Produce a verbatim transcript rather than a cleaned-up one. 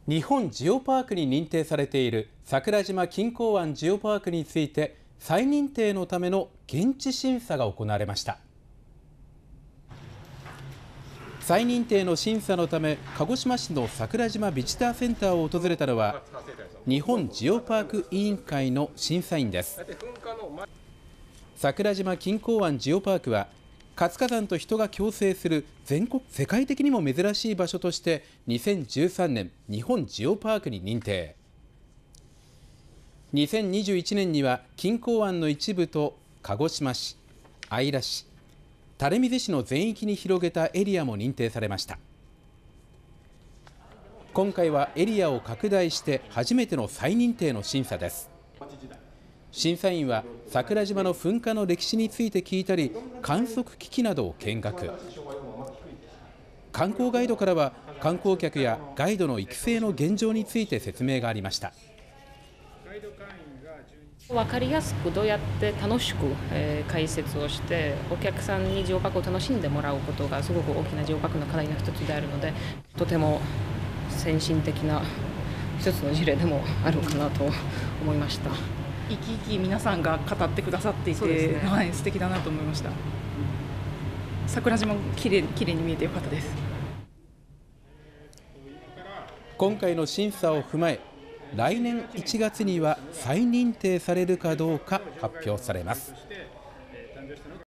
日本ジオパークに認定されている桜島錦江湾ジオパークについて再認定のための現地審査が行われました。再認定の審査のため鹿児島市の桜島ビジターセンターを訪れたのは日本ジオパーク委員会の審査員です。桜島錦江湾ジオパークは活火山と人が共生する全国世界的にも珍しい場所としてにせんじゅうさんねん日本ジオパークに認定。にせんにじゅういちねんには錦江湾の一部と鹿児島市、姶良市、垂水市の全域に広げたエリアも認定されました。今回はエリアを拡大して初めての再認定の審査です。審査員は桜島の噴火の歴史について聞いたり、観測機器などを見学。観光ガイドからは観光客やガイドの育成の現状について説明がありました。 分かりやすくどうやって楽しく、えー、解説をしてお客さんにジオパークを楽しんでもらうことがすごく大きなジオパークの課題の一つであるので、とても先進的な一つの事例でもあるかなと思いました。 生き生き皆さんが語ってくださっていて、ね、はい、素敵だなと思いました。桜島もきれい、きれいに見えてよかったです。 今回の審査を踏まえ来年いちがつには再認定されるかどうか発表されます。